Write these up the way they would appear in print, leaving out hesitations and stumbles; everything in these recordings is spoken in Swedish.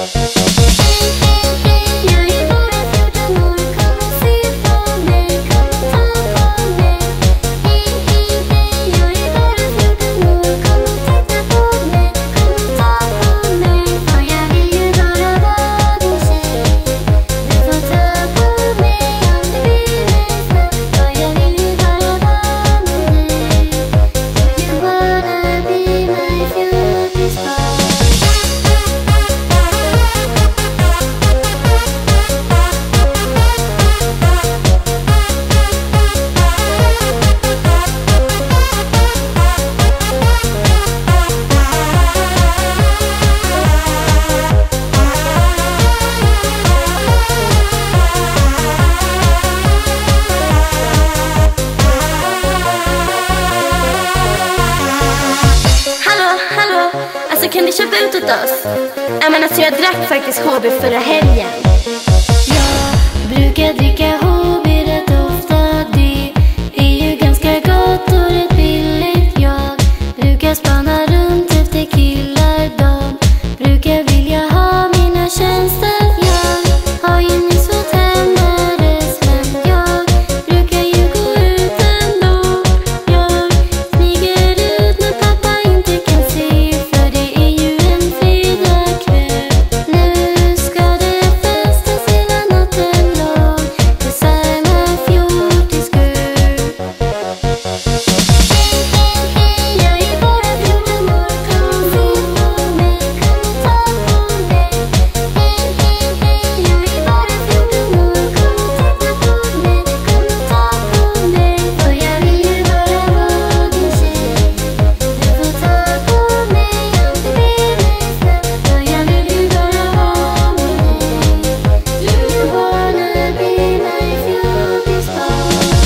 Kan du köpa ut åt oss? Jag drack faktiskt HB förra helgen. Jag brukar dricka HB rätt ofta. Det är ju ganska gott och rätt billigt. Jag brukar spanna runt efter killar. De brukar vilja ha mina tjänster. Jag har ju nyss fått hem adress, men jag brukar ju gå ut ändå. Jag smyger ut när pappa inte kan se, för det är ju en fredagkväll. Nu ska det festas hela natten lång tillsammans med fjortiskur. Jag är bara 14 år, kom se på mig, kom ta på mig. Jag är bara 14 år, kom titta på mig, kom ta på mig. Och jag vill ju bara vara din tjej. Du får ta på mig om du ber mig snabbt. Och jag vill ju bara vara med dig. You wanna be my fjortis boy.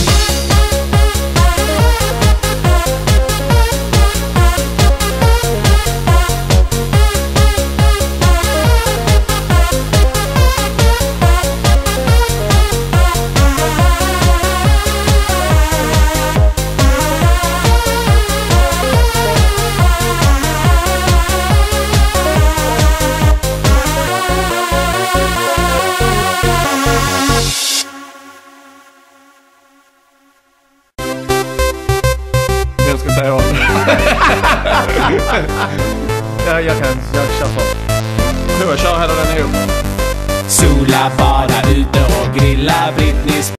Jag ska säga ja, jag kör på. Nu jag kör hela den ihop. Sola, bada ute och grilla. Britney